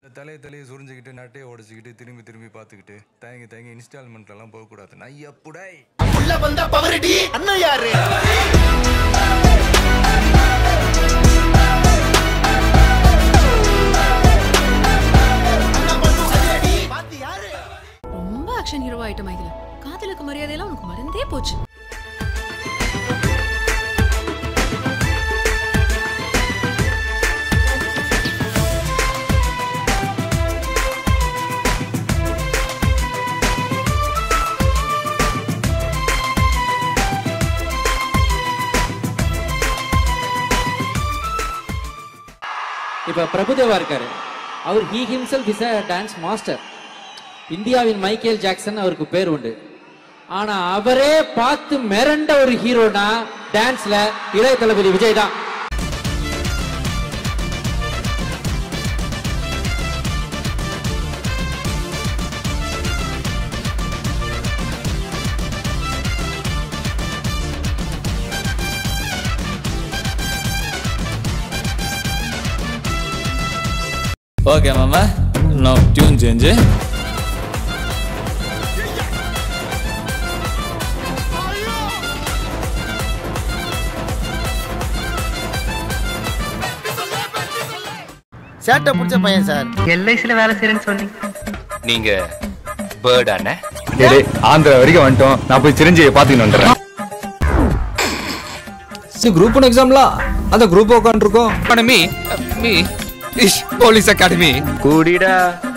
தலையை சுரிஞ்சுக்கிட்டு நட்டையை உடைச்சிக்கிட்டு திரும்பி பார்த்துக்கிட்டு தயங்கி இன்ஸ்டால்மெண்ட்லாம் போகக்கூடாது. நான் எப்படா உள்ள வந்த பவரடி அண்ணன் யாரு? ரொம்ப ஆக்ஷன் ஹீரோ ஐட்டம் இதுல காதலுக்கு மரியாதையெல்லாம் உனக்கு மறந்தே போச்சு. இப்ப பிரபுதேவா இருக்காரு. அவர் he himself is a dance master. இந்தியாவின் மைக்கேல் ஜாக்சன் அவருக்கு பேர் உண்டு. ஆனா அவரே பார்த்து மிரண்ட ஒரு ஹீரோனா டான்ஸ்ல இளைய தளபதி விஜய் தான். Okay, mama. Now tune change. சேட்டை பிடிச்ச பையன் சார். எல்ஐசில வேலை செய்யறேன்னு சொன்னீங்க. நீங்க பேர்ட் அண்ணே? டேய் ஆந்திரா வரைக்கும் வந்துட்டோம். நான் போய் சிரஞ்சீவியை பார்த்துக்கிட்டு வந்துடுறேன். குரூப் 1 எக்ஸாம்ல அந்த குரூப் உட்காந்துருக்கோம். மீ இஷ் போலீஸ் அகாடமி கூடிடா.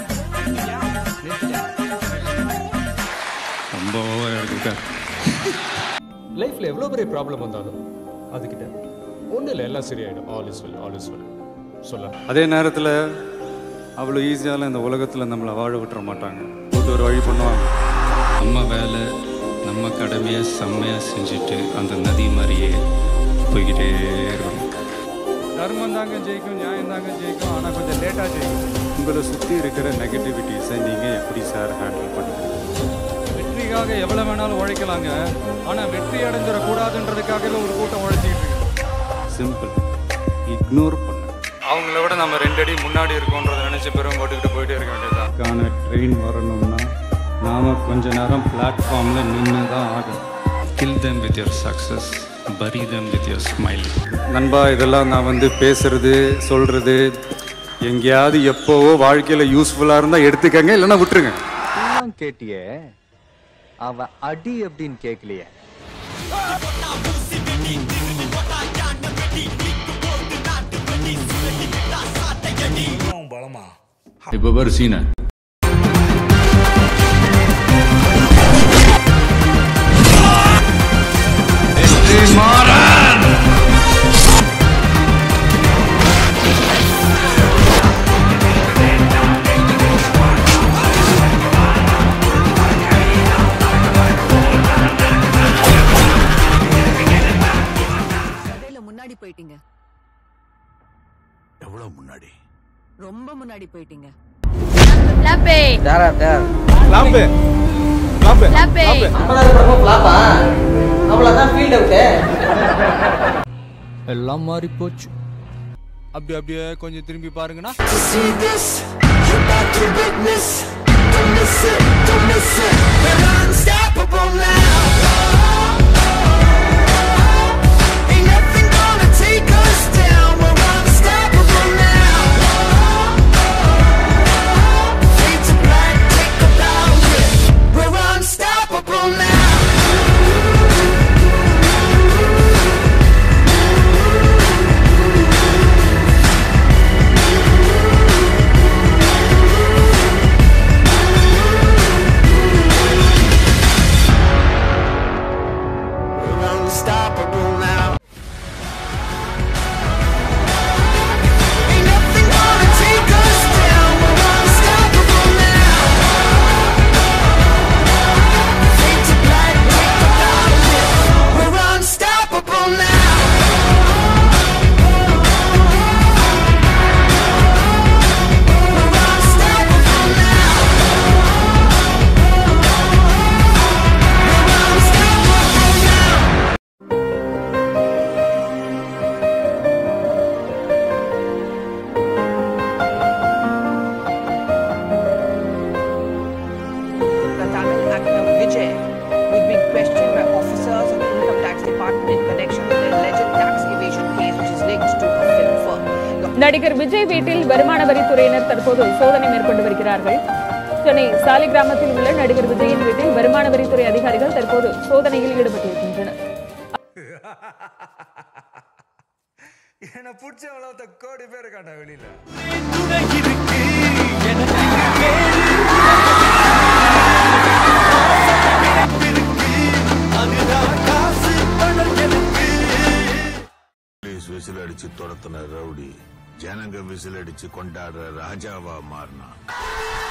ரொம்ப இருக்கு. லைஃப்ல எவ்வளவு பெரிய ப்ராப்ளம் வந்தாலும் அதுக்கிட்ட ஒன்றும் இல்லை, எல்லாம் சரியாயிடும். ஆல் இஸ் வெல் சொல்ல. அதே நேரத்தில் அவ்வளோ ஈஸியால இந்த உலகத்தில் நம்மளை வாழ விட்டுற மாட்டாங்க. ஒரு வழி பண்ணுவாங்க. நம்ம வேலை நம்ம கடமையை செம்மையாக செஞ்சுட்டு அந்த நதி மாதிரியே போய்கிட்டே இருக்கணும். தர்மம் தாங்க ஜெயிக்கும், நியாயம் தாங்க ஜெயிக்கும், ஆனால் கொஞ்சம் லேட்டாக ஜெயிக்கும். உங்களை சுற்றி இருக்கிற நெகட்டிவிட்டிஸை நீங்கள் எப்படி சார் ஹேண்டில் பண்ணுறீங்க? வெற்றிக்காக எவ்வளோ வேணாலும் உழைக்கலாங்க, ஆனால் வெற்றி அடைஞ்சிடக்கூடாதுன்றதுக்காகவே ஒரு கூட்டம் உழைச்சிக்கிட்டு இருக்கு. சிம்பிள், இக்னோர் பண்ணு. அவங்கள விட நம்ம 2 அடி முன்னாடி இருக்கோன்றதை நினச்சி பெரும் போட்டுக்கிட்டு போயிட்டே இருக்க வேண்டியதுதான். ட்ரெயின் வரணும்னா நாம் கொஞ்ச நேரம் பிளாட்ஃபார்மில் நின்று தான் ஆகும். Kill them with your success, bury them with your smile. நண்பா, இதெல்லாம் நான் பேசுறது சொல்றது எங்கேயாவது எப்போவோ வாழ்க்கையில் யூஸ்ஃபுல்லாக இருந்தால் எடுத்துக்கங்க, இல்லைன்னா விட்டுருங்க. கேட்டியே அவ அடி அப்படின்னு கேட்கலையே. இப்போ பாரு சீனை. முன்னாடி போயிட்டீங்க. எவ்வளவு முன்னாடி? ரொம்ப முன்னாடி போயிட்டீங்க. எல்லாம் மாறி போச்சு. அப்படியே கொஞ்சம் திரும்பி பாருங்கண்ணா. நடிகர் விஜய் வீட்டில் வருமான வரித்துறையினர் தற்போது சோதனை மேற்கொண்டு வருகிறார்கள். சென்னை சாலிகிராமத்தில் உள்ள நடிகர் விஜயின் வீட்டில் வருமான வரித்துறை அதிகாரிகள் தற்போது சோதனையில் ஈடுபட்டிருக்கின்றனர். விசில் அடிச்சு துரத்துன ரவுடி ஜனங்க விசில் அடிச்சு கொண்டாடுற ராஜாவா மாறினான்.